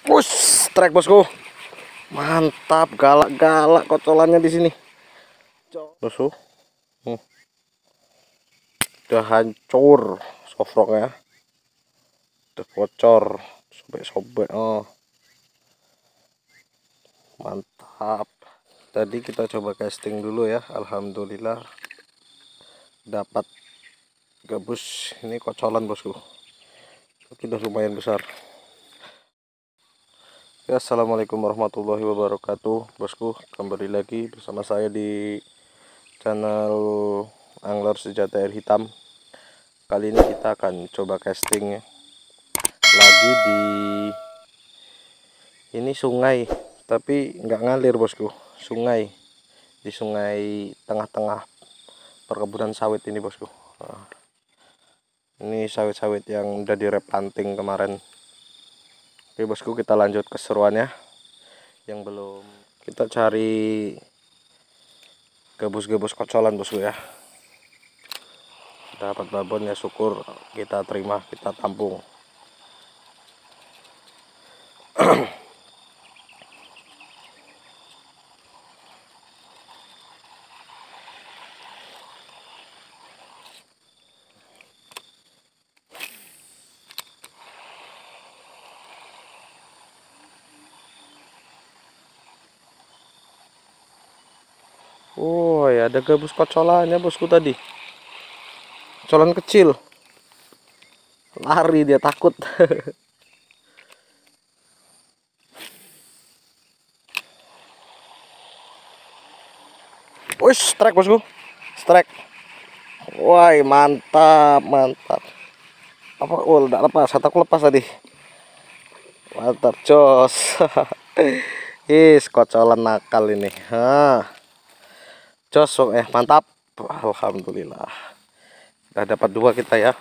Push, strike bosku. Mantap, galak-galak kocolannya di sini. Bosku. Udah hancur sofroknya. Udah bocor, sobek-sobek. Oh, mantap. Tadi kita coba casting dulu ya. Alhamdulillah dapat gabus. Ini kocolan bosku. Udah lumayan besar. Ya, assalamualaikum warahmatullahi wabarakatuh, bosku. Kembali lagi bersama saya di channel Angler Sejati Air Hitam. Kali ini kita akan coba casting lagi di ini sungai, tapi nggak ngalir bosku. Sungai, di sungai tengah-tengah perkebunan sawit ini bosku. Nah, ini sawit-sawit yang udah direplanting kemarin. Oke bosku, kita lanjut keseruannya. Yang belum, kita cari gabus-gabus kocolan bosku ya. Dapat babon ya syukur, kita terima, kita tampung. Oh ya, ada gabus kocolannya bosku tadi. Kocolan kecil. Lari dia, takut. Wih, strike bosku. Strike. Wah, mantap, mantap. Apa? Oh, udah lepas. Aku lepas tadi. Mantap, jos. Is, kocolan nakal ini. Jos, mantap. Alhamdulillah. Udah dapat dua kita ya.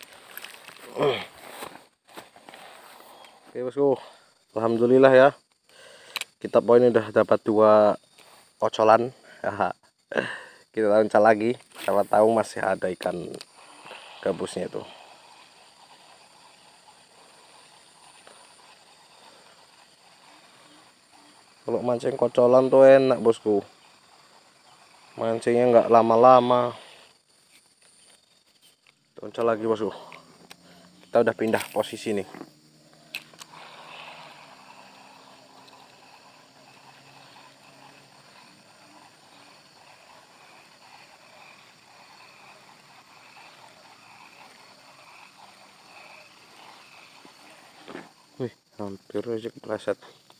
Oke bosku, alhamdulillah ya. Kita poin udah dapat dua kocolan. Kita lancar lagi. Karena tahu masih ada ikan gabusnya itu. Kalau mancing kocolan tuh enak bosku. Mancingnya nggak lama-lama. Lancar lagi bosku. Kita udah pindah posisi nih. Wih, hampir aja kepleset.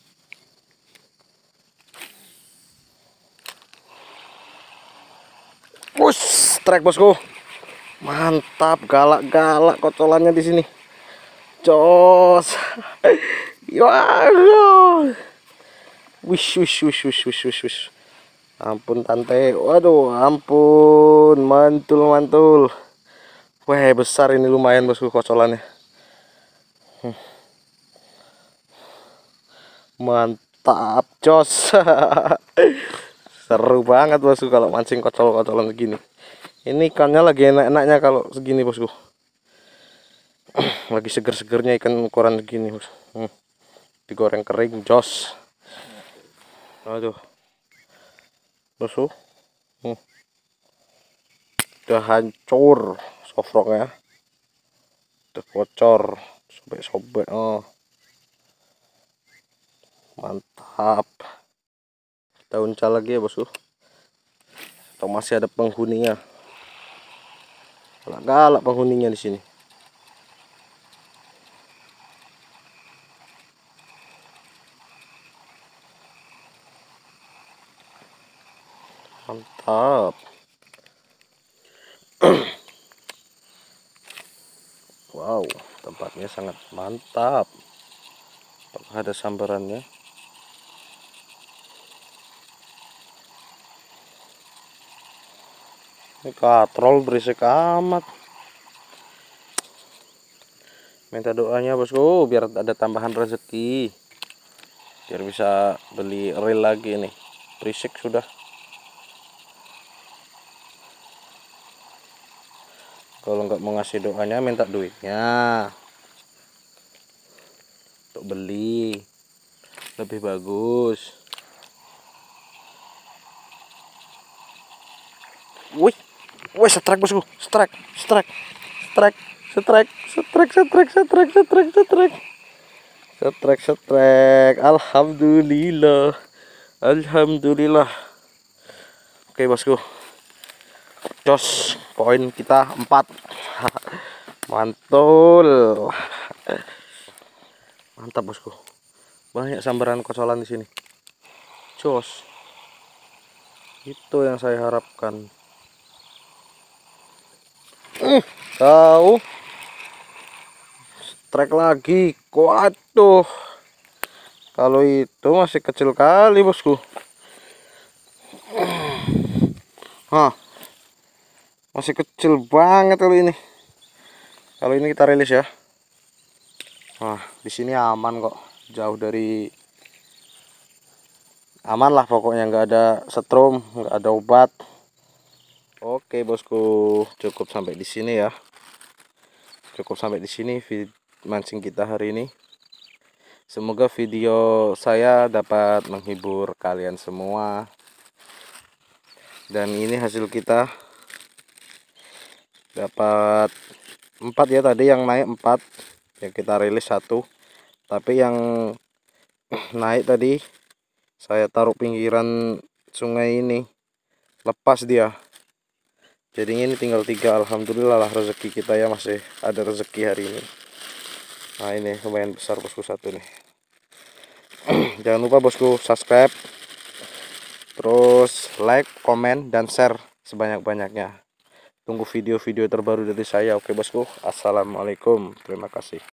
Push, strike bosku. Mantap, galak-galak kocolannya di sini. Jos. Waduh. Wish, wish, wish, wish, wish, wish, wish. Ampun tante. Waduh, ampun. Mantul, mantul. Wah, besar ini, lumayan bosku kocolannya. Mantap, jos. Seru banget bosku kalau mancing kocol-kocolan begini. Ini ikannya lagi enak-enaknya kalau segini bosku. Lagi seger-segernya ikan ukuran segini bos. Digoreng kering, jos. Aduh, bosku. Udah hancur sofroknya. Udah bocor, sobek-sobek. Oh, mantap. Kita uncal lagi ya bosku. Atau masih ada penghuninya. Galak-galak penghuninya di sini. Mantap. Wow, tempatnya sangat mantap. Apakah ada sambarannya? Ini katrol berisik amat. Minta doanya bosku biar ada tambahan rezeki. Biar bisa beli reel lagi nih. Berisik sudah. Kalau nggak mau ngasih doanya, minta duitnya untuk beli. lebih bagus. Wih, wih, strike bosku, strike. Alhamdulillah, alhamdulillah. Oke bosku, jos, poin kita 4. Mantul, mantap bosku. Banyak sambaran kocolan di sini. Jos, itu yang saya harapkan. Tahu, strike lagi. Waduh, kalau itu masih kecil kali bosku. Masih kecil banget kali ini. Kalau ini kita rilis ya. Di sini aman kok, jauh dari aman lah pokoknya, nggak ada setrum, nggak ada obat. Oke bosku, cukup sampai di sini ya. Cukup sampai di sini mancing kita hari ini. Semoga video saya dapat menghibur kalian semua. Dan ini hasil kita dapat 4 ya, tadi yang naik 4 ya, kita rilis 1, tapi yang naik tadi saya taruh pinggiran sungai ini, lepas dia, jadi ini tinggal 3. Alhamdulillah lah rezeki kita ya, masih ada rezeki hari ini. Nah ini lumayan besar bosku, 1 nih. Jangan lupa bosku subscribe, terus like, komen, dan share sebanyak-banyaknya. Tunggu video-video terbaru dari saya. Oke bosku, assalamualaikum, terima kasih.